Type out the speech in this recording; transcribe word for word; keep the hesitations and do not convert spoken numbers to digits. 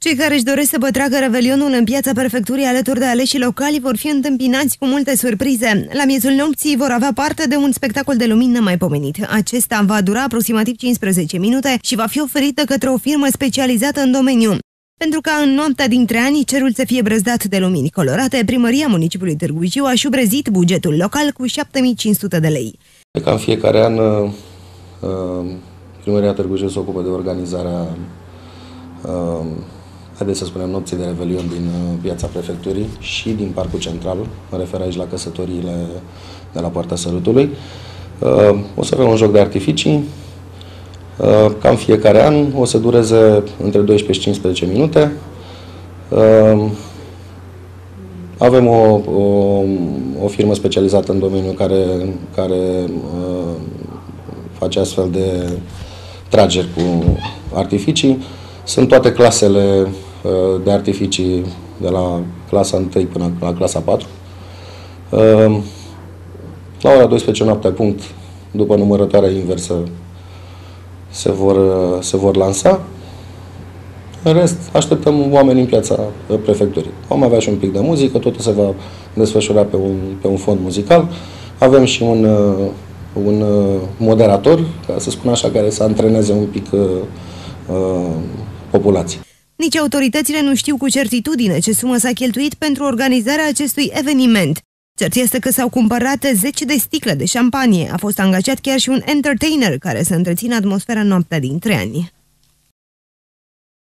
Cei care își doresc să pătreagă Revelionul în piața prefecturii alături de aleșii locali vor fi întâmpinați cu multe surprize. La miezul nopții vor avea parte de un spectacol de lumini nemaipomenit. Acesta va dura aproximativ cincisprezece minute și va fi oferit de către o firmă specializată în domeniu. Pentru ca în noaptea dintre ani cerul să fie brăzdat de lumini colorate, Primăria Municipiului Târgu Jiu a șubrezit bugetul local cu șapte mii cinci sute de lei. Ca în fiecare an, Primăria Târgu Jiu se ocupă de organizarea, haideți să spunem, nopții de Revelion din piața prefecturii și din Parcul Central. Mă refer aici la căsătoriile de la Poarta Sărutului. O să avem un joc de artificii. Ca în fiecare an, o să dureze între doisprezece și cincisprezece minute. Avem o, o, o firmă specializată în domeniu care, care face astfel de trageri cu artificii. Sunt toate clasele de artificii de la clasa unu până la clasa patru. La ora douăsprezece noaptea punct, după numărătoarea inversă, se vor, se vor lansa. În rest, așteptăm oameni în piața prefecturii. Vom avea și un pic de muzică, totul se va desfășura pe un, pe un fond muzical. Avem și un, un moderator, ca să spun așa, care să antreneze un pic uh, populația. Nici autoritățile nu știu cu certitudine ce sumă s-a cheltuit pentru organizarea acestui eveniment. Cert este că s-au cumpărat zece de sticle de șampanie. A fost angajat chiar și un entertainer care să întrețină atmosfera noaptea dintre ani.